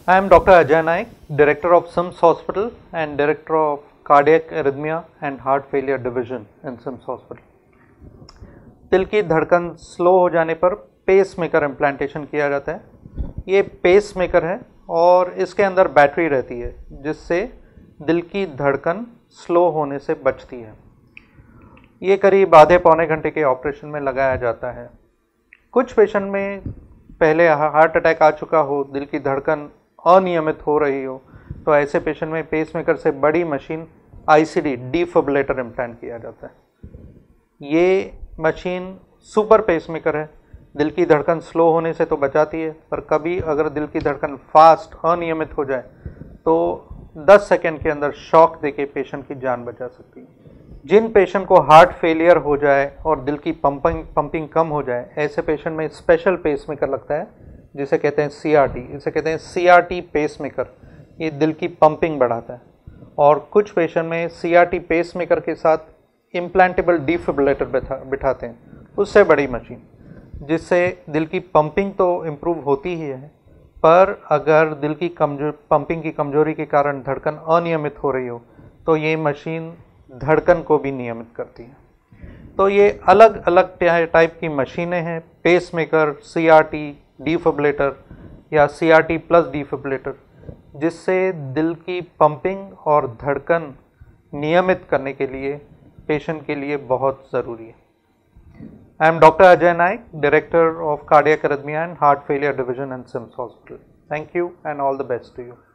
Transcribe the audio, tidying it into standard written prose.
I am Dr. Ajay Naik, Director of SIMS Hospital and Director of Cardiac Arrhythmia and Heart Failure Division in SIMS Hospital. दिल की धड़कन slow हो जाने पर pace maker implantation किया जाता है। ये पेस मेकर है और इसके अंदर बैटरी रहती है जिससे दिल की धड़कन स्लो होने से बचती है। ये करीब आधे पौने घंटे के ऑपरेशन में लगाया जाता है। कुछ पेशेंट में पहले हार्ट अटैक आ चुका हो, दिल की धड़कन अनियमित हो रही हो, तो ऐसे पेशेंट में पेसमेकर से बड़ी मशीन आईसीडी डिफिब्रिलेटर इम्प्लांट किया जाता है। ये मशीन सुपर पेसमेकर है। दिल की धड़कन स्लो होने से तो बचाती है, पर कभी अगर दिल की धड़कन फास्ट अनियमित हो जाए तो 10 सेकंड के अंदर शॉक देके पेशेंट की जान बचा सकती है। जिन पेशेंट को हार्ट फेलियर हो जाए और दिल की पंपिंग कम हो जाए, ऐसे पेशेंट में स्पेशल पेसमेकर लगता है जिसे कहते हैं सीआरटी। इसे कहते हैं सीआरटी पेसमेकर। ये दिल की पंपिंग बढ़ाता है। और कुछ पेशेंट में सीआरटी पेसमेकर के साथ इम्प्लांटेबल डिफिब्रिलेटर बिठाते हैं, उससे बड़ी मशीन, जिससे दिल की पंपिंग तो इम्प्रूव होती ही है, पर अगर दिल की पंपिंग की कमजोरी के कारण धड़कन अनियमित हो रही हो तो ये मशीन धड़कन को भी नियमित करती है। तो ये अलग अलग टाइप की मशीनें हैं, पेसमेकर, सीआरटी, डिफिब्रिलेटर या सीआरटी प्लस डिफिब्रिलेटर, जिससे दिल की पंपिंग और धड़कन नियमित करने के लिए पेशेंट के लिए बहुत ज़रूरी है। I am doctor Ajay Naik, director of cardiac arrhythmia and heart failure division in CIMS hospital. Thank you and all the best to you.